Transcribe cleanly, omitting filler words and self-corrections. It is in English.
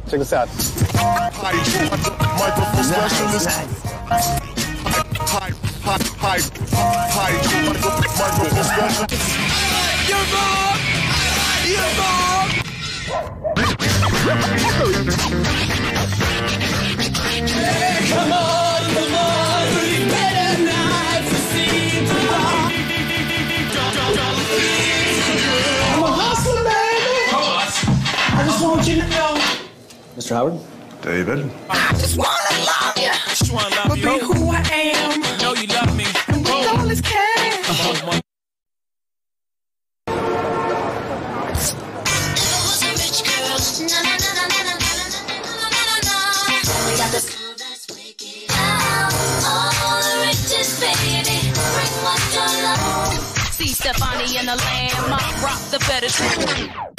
Check this out. Microphone specialist. Microphone specialist. You're wrong! You're wrong! Come on, pretty better nights to see tomorrow. I'm a hustler, baby. I just want you to know. Mr. Howard? David. I just wanna love you. Just wanna love you. Be who I am. Know you love me. And with all this cash. See Stefani in the land, rock the better.